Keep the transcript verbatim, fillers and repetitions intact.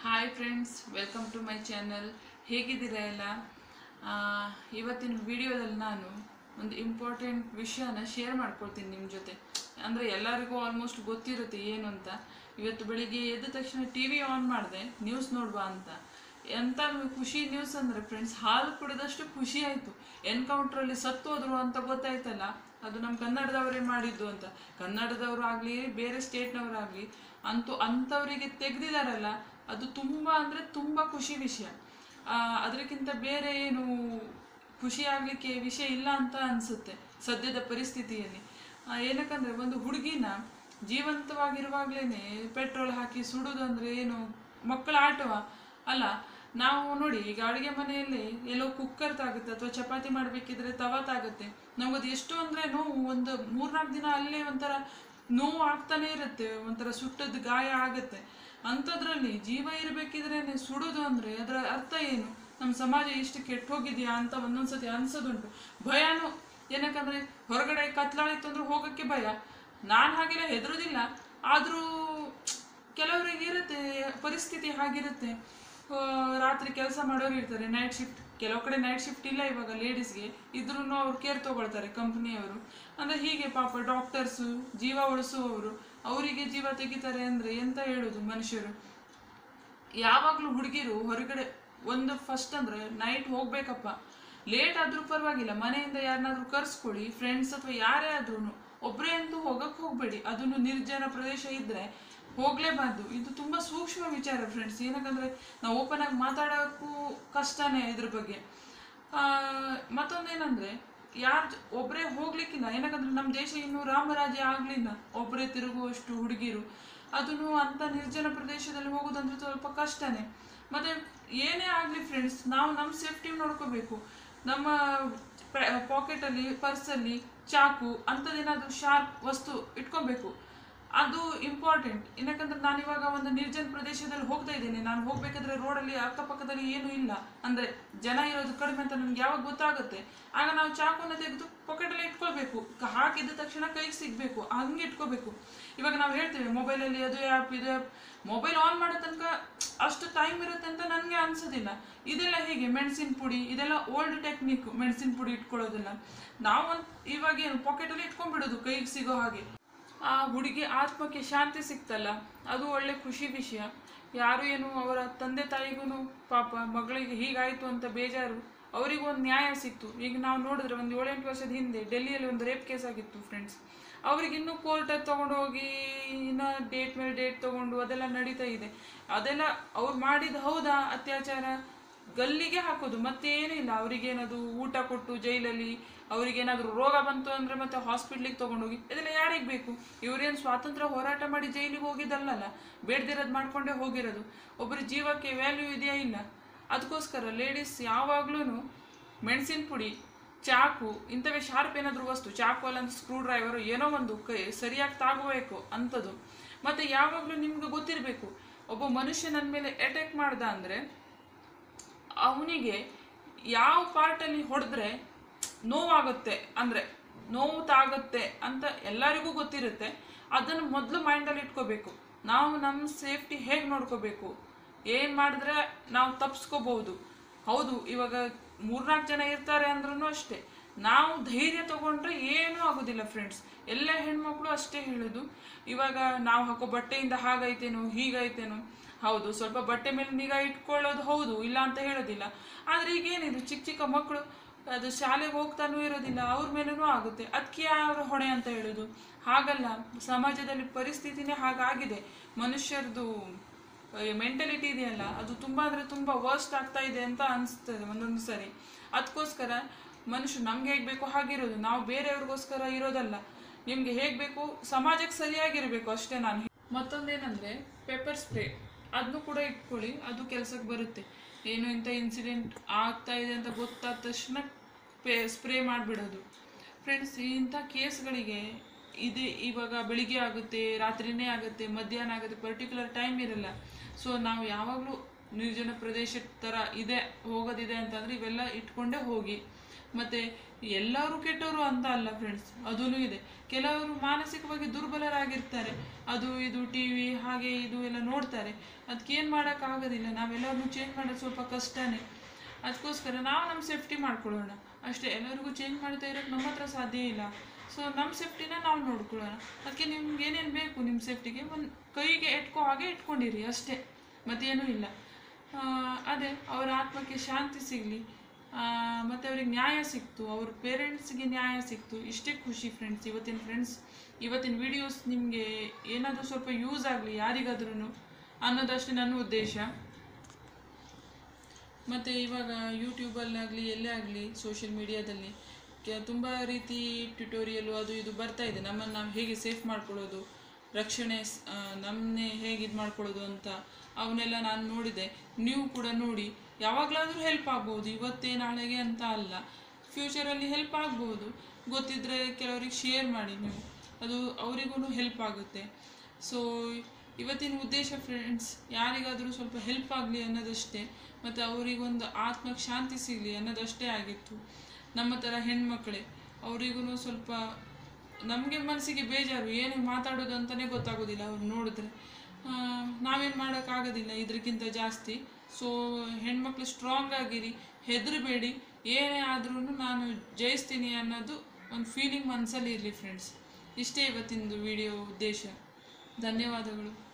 Hi friends, welcome to my channel. ಹೇಗಿದ್ದೀರಾ ಎಲ್ಲ? ಆ, ಇವತ್ತಿನ ವಿಡಿಯೋದಲ್ಲಿ ನಾನು ಒಂದು ಇಂಪಾರ್ಟೆಂಟ್ ವಿಷಯನ ಶೇರ್ ಮಾಡ್ಕೊಳ್ತೀನಿ ನಿಮ್ಮ ಜೊತೆ. ಅಂದರೆ ಎಲ್ಲರಿಗೂ ಆಲ್ಮೋಸ್ಟ್ ಗೊತ್ತಿರುತ್ತೆ ಏನು ಅಂತ. ಇವತ್ತು ಬೆಳಿಗ್ಗೆ ಎದ್ದ ತಕ್ಷಣ ಟಿ ವಿ ಆನ್ ಮಾಡಿದೆ, ನ್ಯೂಸ್ ನೋಡುವ ಅಂತ. ಎಂಥ ಖುಷಿ ನ್ಯೂಸ್ ಅಂದರೆ ಫ್ರೆಂಡ್ಸ್, ಹಾಲು ಕುಡಿದಷ್ಟು ಖುಷಿ ಆಯಿತು. ಎನ್ಕೌಂಟ್ರಲ್ಲಿ ಸತ್ತು ಹೋದ್ರು ಅಂತ ಗೊತ್ತಾಯ್ತಲ್ಲ, ಅದು ನಮ್ಮ ಕನ್ನಡದವರೇ ಮಾಡಿದ್ದು ಅಂತ. ಕನ್ನಡದವರು ಆಗಲಿ ಬೇರೆ ಸ್ಟೇಟ್ನವರಾಗಲಿ ಅಂತೂ ಅಂಥವರಿಗೆ ತೆಗೆದಿದ್ದಾರಲ್ಲ, ಅದು ತುಂಬ ಅಂದರೆ ತುಂಬ ಖುಷಿ ವಿಷಯ. ಅದಕ್ಕಿಂತ ಬೇರೆ ಏನು ಖುಷಿ ಆಗಲಿಕ್ಕೆ ವಿಷಯ ಇಲ್ಲ ಅಂತ ಅನಿಸುತ್ತೆ ಸದ್ಯದ ಪರಿಸ್ಥಿತಿಯಲ್ಲಿ. ಏನಕ್ಕಂದರೆ ಒಂದು ಹುಡುಗಿನ ಜೀವಂತವಾಗಿರುವಾಗಲೇ ಪೆಟ್ರೋಲ್ ಹಾಕಿ ಸುಡೋದು ಅಂದರೆ ಏನು ಮಕ್ಕಳ ಆಟವ ಅಲ್ಲ. ನಾವು ನೋಡಿ, ಈಗ ಅಡುಗೆ ಮನೆಯಲ್ಲಿ ಎಲ್ಲೋ ಕುಕ್ಕರ್ ತಾಗುತ್ತೆ ಅಥವಾ ಚಪಾತಿ ಮಾಡಬೇಕಿದ್ರೆ ತವ ತಾಗುತ್ತೆ. ನಮಗದು ಎಷ್ಟು ಅಂದರೆ ನೋವು, ಒಂದು ಮೂರ್ನಾಲ್ಕು ದಿನ ಅಲ್ಲೇ ಒಂಥರ ನೋವು ಆಗ್ತಾನೆ ಇರುತ್ತೆ, ಒಂಥರ ಸುಟ್ಟದ್ದು ಗಾಯ ಆಗುತ್ತೆ. ಅಂಥದ್ರಲ್ಲಿ ಜೀವ ಇರಬೇಕಿದ್ರೆ ಸುಡೋದು ಅಂದರೆ ಅದರ ಅರ್ಥ ಏನು? ನಮ್ಮ ಸಮಾಜ ಇಷ್ಟು ಕೆಟ್ಟು ಹೋಗಿದೆಯಾ ಅಂತ ಒಂದೊಂದ್ಸತಿ ಅನ್ಸೋದುಂಟು. ಭಯನೂ, ಏನಕ್ಕಂದರೆ ಹೊರಗಡೆ ಕತ್ಲಾಯಿತು ಅಂದ್ರೆ ಹೋಗೋಕ್ಕೆ ಭಯ. ನಾನು ಹಾಗೆಲ್ಲ ಹೆದರೋದಿಲ್ಲ, ಆದರೂ ಕೆಲವರಿಗೆ ಇರುತ್ತೆ ಪರಿಸ್ಥಿತಿ ಹಾಗಿರುತ್ತೆ. ರಾತ್ರಿ ಕೆಲಸ ಮಾಡೋರು ಇರ್ತಾರೆ, ನೈಟ್ ಶಿಫ್ಟ್. ಕೆಲವು ಕಡೆ ನೈಟ್ ಶಿಫ್ಟ್ ಇಲ್ಲ ಇವಾಗ ಲೇಡೀಸ್ಗೆ, ಇದ್ರೂ ಅವ್ರು ಕೇರ್ ತೊಗೊಳ್ತಾರೆ ಕಂಪ್ನಿಯವರು. ಅಂದರೆ ಹೀಗೆ ಪಾಪ ಡಾಕ್ಟರ್ಸು, ಜೀವ ಉಳಿಸುವವರು, ಅವರಿಗೆ ಜೀವ ತೆಗಿತಾರೆ ಅಂದರೆ ಎಂತ ಹೇಳೋದು ಮನುಷ್ಯರು. ಯಾವಾಗಲೂ ಹುಡುಗಿರು ಹೊರಗಡೆ ಒಂದು ಫಸ್ಟ್ ಅಂದರೆ ನೈಟ್ ಹೋಗ್ಬೇಕಪ್ಪ, ಲೇಟ್ ಆದರೂ ಪರವಾಗಿಲ್ಲ, ಮನೆಯಿಂದ ಯಾರನ್ನಾದ್ರೂ ಕರ್ಸ್ಕೊಳ್ಳಿ, ಫ್ರೆಂಡ್ಸ್ ಅಥವಾ ಯಾರೇ ಆದ್ರೂ. ಒಬ್ಬರೇ ಅಂತೂ ಹೋಗಕ್ಕೆ ಹೋಗಬೇಡಿ, ಅದನ್ನು ನಿರ್ಜನ ಪ್ರದೇಶ ಇದ್ದರೆ ಹೋಗಲೇಬಾರ್ದು. ಇದು ತುಂಬ ಸೂಕ್ಷ್ಮ ವಿಚಾರ ಫ್ರೆಂಡ್ಸ್. ಏನಕ್ಕಂದರೆ ನಾವು ಓಪನ್ ಆಗಿ ಮಾತಾಡೋಕ್ಕೂ ಕಷ್ಟನೇ ಇದ್ರ ಬಗ್ಗೆ. ಮತ್ತೊಂದೇನೆಂದರೆ ಯಾರು ಒಬ್ಬರೇ ಹೋಗ್ಲಿಕ್ಕಿಲ್ಲ. ಏನಕ್ಕಂದ್ರೆ ನಮ್ಮ ದೇಶ ಇನ್ನೂ ರಾಮರಾಜ್ಯ ಆಗಲಿಲ್ಲ, ಒಬ್ಬರೇ ತಿರುಗುವಷ್ಟು ಹುಡುಗಿರು. ಅದನ್ನು ಅಂಥ ನಿರ್ಜನ ಪ್ರದೇಶದಲ್ಲಿ ಹೋಗೋದಂದ್ರೆ ಸ್ವಲ್ಪ ಕಷ್ಟನೇ. ಮತ್ತು ಏನೇ ಆಗಲಿ ಫ್ರೆಂಡ್ಸ್, ನಾವು ನಮ್ಮ ಸೇಫ್ಟಿ ನೋಡ್ಕೋಬೇಕು. ನಮ್ಮ ಪಾಕೆಟಲ್ಲಿ, ಪರ್ಸಲ್ಲಿ ಚಾಕು ಅಂಥದ್ದೇನಾದರೂ ಶಾರ್ಪ್ ವಸ್ತು ಇಟ್ಕೊಬೇಕು, ಅದು ಇಂಪಾರ್ಟೆಂಟ್. ಏನಕ್ಕಂದ್ರೆ ನಾನಿವಾಗ ಒಂದು ನಿರ್ಜನ ಪ್ರದೇಶದಲ್ಲಿ ಹೋಗ್ತಾ ಇದ್ದೇನೆ, ನಾನು ಹೋಗ್ಬೇಕಾದ್ರೆ ರೋಡಲ್ಲಿ ಅಕ್ಕಪಕ್ಕದಲ್ಲಿ ಏನೂ ಇಲ್ಲ, ಅಂದರೆ ಜನ ಇರೋದು ಕಡಿಮೆ ಅಂತ ನನಗೆ ಯಾವಾಗ ಗೊತ್ತಾಗುತ್ತೆ, ಆಗ ನಾವು ಚಾಕುನ ತೆಗೆದು ಪಾಕೆಟಲ್ಲಿ ಇಟ್ಕೊಳ್ಬೇಕು. ಹಾಕಿದ ತಕ್ಷಣ ಕೈಗೆ ಸಿಗಬೇಕು, ಹಂಗೆ ಇಟ್ಕೋಬೇಕು. ಇವಾಗ ನಾವು ಹೇಳ್ತೇವೆ ಮೊಬೈಲಲ್ಲಿ ಅದು ಆ್ಯಪ್ ಇದು ಆ್ಯಪ್, ಮೊಬೈಲ್ ಆನ್ ಮಾಡೋ ತನಕ ಅಷ್ಟು ಟೈಮ್ ಇರುತ್ತೆ ಅಂತ ನನಗೆ ಅನ್ಸೋದಿಲ್ಲ. ಇದೆಲ್ಲ ಹೇಗೆ ಮೆಣಸಿನ ಪುಡಿ, ಇದೆಲ್ಲ ಓಲ್ಡ್ ಟೆಕ್ನಿಕ್. ಮೆಣಸಿನ ಪುಡಿ ಇಟ್ಕೊಳ್ಳೋದಿಲ್ಲ ನಾವು, ಇವಾಗ ಏನು ಪಾಕೆಟಲ್ಲಿ ಇಟ್ಕೊಂಡ್ಬಿಡೋದು ಕೈಗೆ ಸಿಗೋ ಹಾಗೆ. ಆ ಹುಡುಗಿ ಆತ್ಮಕ್ಕೆ ಶಾಂತಿ ಸಿಕ್ತಲ್ಲ, ಅದು ಒಳ್ಳೆ ಖುಷಿ ವಿಷಯ. ಯಾರು ಏನು ಅವರ ತಂದೆ ತಾಯಿಗೂ ಪಾಪ ಮಗಳಿಗೆ ಹೀಗಾಯಿತು ಅಂತ ಬೇಜಾರು, ಅವರಿಗೂ ಒಂದು ನ್ಯಾಯ ಸಿಕ್ತು. ಈಗ ನಾವು ನೋಡಿದ್ರೆ ಒಂದು ಏಳೆಂಟು ವರ್ಷದ ಹಿಂದೆ ಡೆಲ್ಲಿಯಲ್ಲಿ ಒಂದು ರೇಪ್ ಕೇಸ್ ಆಗಿತ್ತು ಫ್ರೆಂಡ್ಸ್. ಅವ್ರಿಗೆ ಇನ್ನೂ ಕೋರ್ಟಲ್ಲಿ ತೊಗೊಂಡು ಹೋಗಿ ಇನ್ನೂ ಡೇಟ್ ಮೇಲೆ ಡೇಟ್ ತೊಗೊಂಡು ಅದೆಲ್ಲ ನಡೀತಾ ಇದೆ. ಅದೆಲ್ಲ ಅವ್ರು ಮಾಡಿದ ಹೌದಾ ಅತ್ಯಾಚಾರ, ಗಲ್ಲಿಗೆ ಹಾಕೋದು, ಮತ್ತೇನೂ ಇಲ್ಲ. ಅವರಿಗೇನದು ಊಟ ಕೊಟ್ಟು ಜೈಲಲ್ಲಿ, ಅವರಿಗೇನಾದರೂ ರೋಗ ಬಂತು ಅಂದರೆ ಮತ್ತೆ ಹಾಸ್ಪಿಟ್ಲಿಗೆ ತೊಗೊಂಡೋಗಿ, ಇದೆಲ್ಲ ಯಾರಿಗೆ ಬೇಕು? ಇವರೇನು ಸ್ವಾತಂತ್ರ್ಯ ಹೋರಾಟ ಮಾಡಿ ಜೈಲಿಗೆ ಹೋಗಿದ್ದಲ್ಲಲ್ಲ, ಬೇಡ್ದಿರೋದು ಮಾಡ್ಕೊಂಡೇ ಹೋಗಿರೋದು. ಒಬ್ಬರ ಜೀವಕ್ಕೆ ವ್ಯಾಲ್ಯೂ ಇದೆಯಾ? ಇಲ್ಲ. ಅದಕ್ಕೋಸ್ಕರ ಲೇಡೀಸ್ ಯಾವಾಗ್ಲೂ ಮೆಣಸಿನ ಪುಡಿ, ಚಾಕು, ಇಂಥವೇ ಶಾರ್ಪ್ ಏನಾದರೂ ವಸ್ತು, ಚಾಕು ಅಲ್ಲ ಅಂತ ಸ್ಕ್ರೂ ಡ್ರೈವರು, ಏನೋ ಒಂದು ಕೈ ಸರಿಯಾಗಿ ತಾಗಬೇಕು ಅಂಥದ್ದು. ಮತ್ತು ಯಾವಾಗಲೂ ನಿಮ್ಗೆ ಗೊತ್ತಿರಬೇಕು, ಒಬ್ಬ ಮನುಷ್ಯ ನನ್ನ ಮೇಲೆ ಅಟ್ಯಾಕ್ ಮಾಡ್ದ ಅಂದರೆ ಅವನಿಗೆ ಯಾವ ಪಾರ್ಟಲ್ಲಿ ಹೊಡೆದ್ರೆ ನೋವಾಗುತ್ತೆ, ಅಂದರೆ ನೋವು ತಾಗುತ್ತೆ ಅಂತ ಎಲ್ಲರಿಗೂ ಗೊತ್ತಿರುತ್ತೆ. ಅದನ್ನು ಮೊದಲು ಮೈಂಡಲ್ಲಿ ಇಟ್ಕೋಬೇಕು. ನಾವು ನಮ್ಮ ಸೇಫ್ಟಿ ಹೇಗೆ ನೋಡ್ಕೋಬೇಕು, ಏನು ಮಾಡಿದ್ರೆ ನಾವು ತಪ್ಪಿಸ್ಕೋಬಹುದು. ಹೌದು, ಇವಾಗ ಮೂರ್ನಾಲ್ಕು ಜನ ಇರ್ತಾರೆ ಅಂದ್ರೂ ಅಷ್ಟೇ, ನಾವು ಧೈರ್ಯ ತಗೊಂಡ್ರೆ ಏನೂ ಆಗೋದಿಲ್ಲ ಫ್ರೆಂಡ್ಸ್. ಎಲ್ಲ ಹೆಣ್ಮಕ್ಳು ಅಷ್ಟೇ ಹೇಳೋದು. ಇವಾಗ ನಾವು ಹಾಕೋ ಬಟ್ಟೆಯಿಂದ ಹಾಗೈತೇನೋ ಹೀಗೈತೇನೋ, ಹೌದು ಸ್ವಲ್ಪ ಬಟ್ಟೆ ಮೇಲೆ ನಿಗಾ ಇಟ್ಕೊಳ್ಳೋದು ಹೌದು, ಇಲ್ಲ ಅಂತ ಹೇಳೋದಿಲ್ಲ. ಆದರೆ ಈಗೇನಿದು ಚಿಕ್ಕ ಚಿಕ್ಕ ಮಕ್ಕಳು, ಅದು ಶಾಲೆಗೆ ಹೋಗ್ತಾನೂ ಇರೋದಿಲ್ಲ, ಅವ್ರ ಮೇಲೂ ಆಗುತ್ತೆ. ಅದಕ್ಕೆ ಯಾರು ಹೊಣೆ ಅಂತ ಹೇಳೋದು? ಹಾಗಲ್ಲ, ಸಮಾಜದಲ್ಲಿ ಪರಿಸ್ಥಿತಿನೇ ಹಾಗಾಗಿದೆ. ಮನುಷ್ಯರದು ಮೆಂಟಲಿಟಿ ಇದೆಯಲ್ಲ, ಅದು ತುಂಬ ಅಂದರೆ ತುಂಬ ವರ್ಸ್ಟ್ ಆಗ್ತಾ ಇದೆ ಅಂತ ಅನಿಸ್ತದೆ ಒಂದೊಂದು ಸರಿ. ಅದಕ್ಕೋಸ್ಕರ ಮನುಷ್ಯ ನಮ್ಗೆ ಹೇಗೆ ಬೇಕೋ ಹಾಗಿರೋದು, ನಾವು ಬೇರೆಯವ್ರಿಗೋಸ್ಕರ ಇರೋದಲ್ಲ. ನಿಮಗೆ ಹೇಗೆ ಬೇಕು, ಸಮಾಜಕ್ಕೆ ಸರಿಯಾಗಿರಬೇಕು ಅಷ್ಟೇ. ನಾನು ಮತ್ತೊಂದೇನೆಂದರೆ ಪೆಪ್ಪರ್ ಸ್ಪ್ರೇ, ಅದನ್ನು ಕೂಡ ಇಟ್ಕೊಳ್ಳಿ, ಅದು ಕೆಲಸಕ್ಕೆ ಬರುತ್ತೆ. ಏನು ಇಂಥ ಇನ್ಸಿಡೆಂಟ್ ಆಗ್ತಾ ಇದೆ ಅಂತ ಗೊತ್ತಾದ ತಕ್ಷಣ ಪೇ ಸ್ಪ್ರೇ ಮಾಡಿಬಿಡೋದು ಫ್ರೆಂಡ್ಸ್. ಇಂಥ ಕೇಸ್ಗಳಿಗೆ ಇದು ಇವಾಗ ಬೆಳಿಗ್ಗೆ ಆಗುತ್ತೆ, ರಾತ್ರಿನೇ ಆಗುತ್ತೆ, ಮಧ್ಯಾಹ್ನ ಆಗುತ್ತೆ, ಪರ್ಟಿಕ್ಯುಲರ್ ಟೈಮ್ ಇರಲ್ಲ. ಸೊ ನಾವು ಯಾವಾಗಲೂ ನಿರ್ಜನ ಪ್ರದೇಶದ ಥರ ಇದೆ ಹೋಗೋದಿದೆ ಅಂತಂದರೆ ಇವೆಲ್ಲ ಇಟ್ಕೊಂಡೇ ಹೋಗಿ. ಮತ್ತು ಎಲ್ಲರೂ ಕೆಟ್ಟವರು ಅಂತ ಅಲ್ಲ ಫ್ರೆಂಡ್ಸ್, ಅದೂ ಇದೆ. ಕೆಲವರು ಮಾನಸಿಕವಾಗಿ ದುರ್ಬಲರಾಗಿರ್ತಾರೆ, ಅದು ಇದು ಟಿ ವಿ ಹಾಗೆ ಇದು ಎಲ್ಲ ನೋಡ್ತಾರೆ. ಅದಕ್ಕೇನು ಮಾಡೋಕ್ಕಾಗೋದಿಲ್ಲ, ನಾವೆಲ್ಲರನ್ನೂ ಚೇಂಜ್ ಮಾಡೋದು ಸ್ವಲ್ಪ ಕಷ್ಟನೇ. ಅದಕ್ಕೋಸ್ಕರ ನಾವು ನಮ್ಮ ಸೇಫ್ಟಿ ಮಾಡ್ಕೊಳ್ಳೋಣ ಅಷ್ಟೇ. ಎಲ್ಲರಿಗೂ ಚೇಂಜ್ ಮಾಡ್ತಾ ಇರೋಕ್ಕೆ ನಮ್ಮ ಹತ್ರ ಸಾಧ್ಯ ಇಲ್ಲ. ಸೊ ನಮ್ಮ ಸೇಫ್ಟಿನ ನಾವು ನೋಡ್ಕೊಳ್ಳೋಣ. ಅದಕ್ಕೆ ನಿಮ್ಗೆ ಏನೇನು ಬೇಕು ನಿಮ್ಮ ಸೇಫ್ಟಿಗೆ ಒಂದು ಕೈಗೆ ಇಟ್ಕೋ ಹಾಗೆ ಇಟ್ಕೊಂಡಿರಿ ಅಷ್ಟೇ, ಮತ್ತೇನೂ ಇಲ್ಲ. ಅದೇ ಅವರ ಆತ್ಮಕ್ಕೆ ಶಾಂತಿ ಸಿಗಲಿ, ಮತ್ತು ಅವ್ರಿಗೆ ನ್ಯಾಯ ಸಿಕ್ತು, ಅವ್ರ ಪೇರೆಂಟ್ಸ್ಗೆ ನ್ಯಾಯ ಸಿಕ್ತು, ಇಷ್ಟೇ ಖುಷಿ ಫ್ರೆಂಡ್ಸ್. ಇವತ್ತಿನ ಫ್ರೆಂಡ್ಸ್ ಇವತ್ತಿನ ವಿಡಿಯೋಸ್ ನಿಮಗೆ ಏನಾದರೂ ಸ್ವಲ್ಪ ಯೂಸ್ ಆಗಲಿ ಯಾರಿಗಾದ್ರೂ ಅನ್ನೋದಷ್ಟೇ ನನ್ನ ಉದ್ದೇಶ. ಮತ್ತು ಇವಾಗ ಯೂಟ್ಯೂಬಲ್ಲಾಗಲಿ ಎಲ್ಲೇ ಆಗಲಿ ಸೋಷಿಯಲ್ ಮೀಡಿಯಾದಲ್ಲಿ ಕೆ ತುಂಬ ರೀತಿ ಟ್ಯುಟೋರಿಯಲು ಅದು ಇದು ಬರ್ತಾ ಇದೆ. ನಮ್ಮನ್ನು ನಾವು ಹೇಗೆ ಸೇಫ್ ಮಾಡ್ಕೊಳ್ಳೋದು, ರಕ್ಷಣೆ ನಮ್ಮನ್ನೇ ಹೇಗೆ ಇದು ಮಾಡ್ಕೊಳ್ಳೋದು ಅಂತ ಅವನ್ನೆಲ್ಲ ನಾನು ನೋಡಿದೆ. ನೀವು ಕೂಡ ನೋಡಿ, ಯಾವಾಗಲಾದರೂ ಹೆಲ್ಪ್ ಆಗ್ಬೋದು, ಇವತ್ತೇ ನಾಳೆಗೆ ಅಂತ ಅಲ್ಲ, ಫ್ಯೂಚರಲ್ಲಿ ಹೆಲ್ಪ್ ಆಗ್ಬೋದು. ಗೊತ್ತಿದ್ದರೆ ಕೆಲವರಿಗೆ ಶೇರ್ ಮಾಡಿ ನೀವು, ಅದು ಅವರಿಗೂ ಹೆಲ್ಪ್ ಆಗುತ್ತೆ. ಸೊ ಇವತ್ತಿನ ಉದ್ದೇಶ ಫ್ರೆಂಡ್ಸ್ ಯಾರಿಗಾದರೂ ಸ್ವಲ್ಪ ಹೆಲ್ಪ್ ಆಗಲಿ ಅನ್ನೋದಷ್ಟೇ, ಮತ್ತು ಅವರಿಗೊಂದು ಆತ್ಮಕ್ಕೆ ಶಾಂತಿ ಸಿಗಲಿ ಅನ್ನೋದಷ್ಟೇ ಆಗಿತ್ತು. ನಮ್ಮ ಥರ ಹೆಣ್ಮಕ್ಳೇ ಅವರಿಗೂ ಸ್ವಲ್ಪ ನಮಗೆ ಮನಸ್ಸಿಗೆ ಬೇಜಾರು, ಏನೇ ಮಾತಾಡೋದು ಅಂತಲೇ ಗೊತ್ತಾಗೋದಿಲ್ಲ ಅವ್ರು ನೋಡಿದ್ರೆ. ನಾವೇನು ಮಾಡೋಕ್ಕಾಗೋದಿಲ್ಲ ಇದಕ್ಕಿಂತ ಜಾಸ್ತಿ. ಸೊ ಹೆಣ್ಮಕ್ಳು ಸ್ಟ್ರಾಂಗ್ ಆಗಿರಿ, ಹೆದರಬೇಡಿ, ಏನೇ ಆದ್ರೂ ನಾನು ಜಯಿಸ್ತೀನಿ ಅನ್ನೋದು ಒಂದು ಫೀಲಿಂಗ್ ಮನಸ್ಸಲ್ಲಿ ಇರಲಿ ಫ್ರೆಂಡ್ಸ್. ಇಷ್ಟೇ ಇವತ್ತಿಂದು ವಿಡಿಯೋ ಉದ್ದೇಶ. ಧನ್ಯವಾದಗಳು.